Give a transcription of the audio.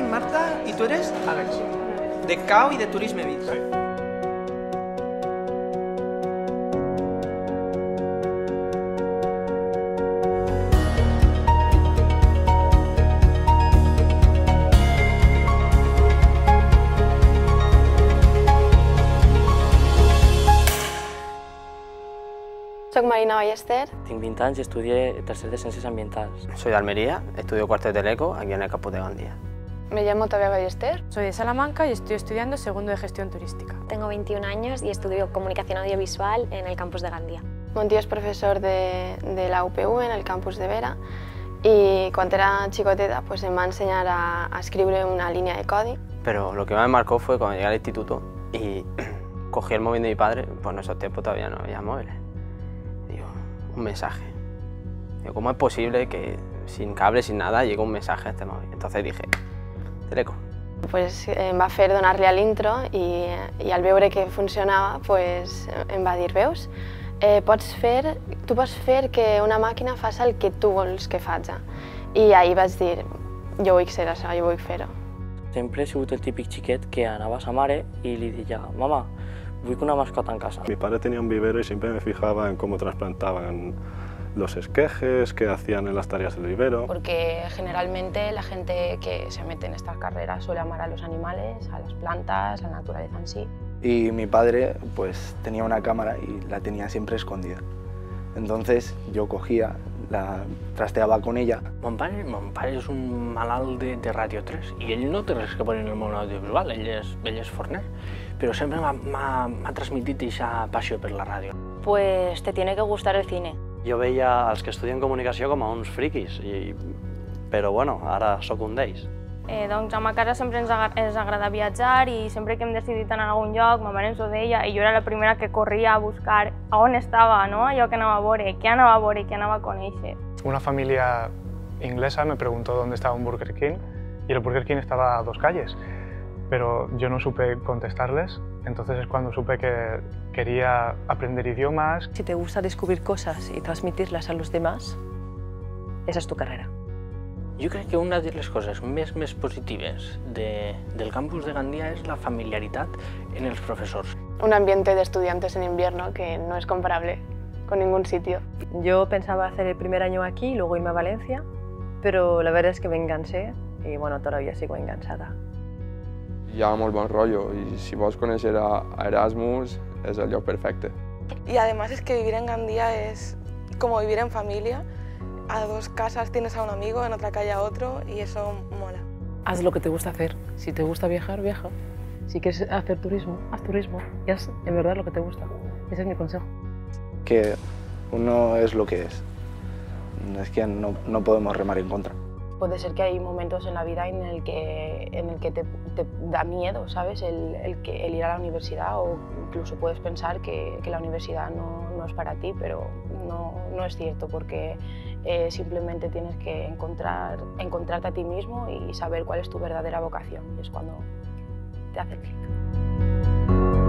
Marta, y tú eres Alex, de CAO y de Turisme Ibiza. Soc Marina Ballester. Tinc 20 anys i estudié tercer de Ciències Ambientals. Soy de Almería, estudio cuarto de Teleco aquí en el campus de Gandía. Me llamo Tabea Ballester. Soy de Salamanca y estoy estudiando segundo de Gestión Turística. Tengo 21 años y estudio Comunicación Audiovisual en el campus de Gandía. Mon tio és professor de la UPU en el campus de Vera y cuando era xicoteta pues, em va ensenyar a escriure una línia de codi. Pero lo que más me marcó fue cuando llegué al instituto y cogí el móvil de mi padre, pues en esos tiempos todavía no había móviles. Digo, un mensaje. Digo, ¿cómo es posible que sin cable, sin nada, llegue un mensaje a este móvil? Entonces dije, Teleco. Pues em va fer donar-li a l'intro i al veure que funcionava pues, em va dir, veus, tu pots fer que una màquina faci el que tu vols que faci. I ahir vaig dir, jo vull ser això, jo vull fer-ho. Sempre he sigut el típic xiquet que anava a sa mare i li deia, mama, vull una mascota en casa. Mi padre tenía un vivero y siempre me fijaba en cómo trasplantaban los esquejes, qué hacían en las tareas del vivero. Porque generalmente la gente que se mete en estas carreras suele amar a los animales, a las plantas, a la naturaleza en sí. Y mi padre pues tenía una cámara y la tenía siempre escondida. Entonces yo cogía, la trasteaba con ella. Mon pare és un malalt de Ràdio 3 i ell no té res que veure en el món audiovisual, ell és forner, però sempre m'ha transmitit aquesta passió per la ràdio. Pues te tiene que gustar el cine. Jo veia els que estudien comunicació com a uns friquis, però bueno, ara sóc un d'ells. Doncs a ma casa sempre ens agrada viatjar i sempre que hem decidit anar a algun lloc, ma mare ens ho deia i jo era la primera que corria a buscar a on estava, no? Allò que anava a veure, què anava a veure, què anava a conèixer. Una familia inglesa me preguntó dónde estaba un Burger King y el Burger King estaba a 2 calles, pero yo no supe contestarles, entonces es cuando supe que quería aprender idiomas. Si te gusta descubrir cosas y transmitirlas a los demás, esa es tu carrera. Jo crec que una de les coses més positives del campus de Gandía és la familiaritat en els professors. Un ambiente de estudiantes en invierno que no es comparable con ningún sitio. Yo pensaba hacer el primer año aquí y luego irme a Valencia, pero la verdad es que me enganché y bueno, todavía sigo enganchada. Hi ha molt bon rotllo i si vols conèixer a Erasmus és el lloc perfecte. Y además es que vivir en Gandía es como vivir en familia. A 2 casas tienes a un amigo, en otra calle a otro y eso mola. Haz lo que te gusta hacer. Si te gusta viajar, viaja. Si quieres hacer turismo, haz turismo y haz en verdad lo que te gusta. Ese es mi consejo. Que uno es lo que es. Es que no podemos remar en contra. Puede ser que hay momentos en la vida en el que te da miedo, ¿sabes? El ir a la universidad o incluso puedes pensar que la universidad no es para ti, pero no es cierto porque simplemente tienes que encontrarte a ti mismo y saber cuál es tu verdadera vocación y es cuando te hace clic.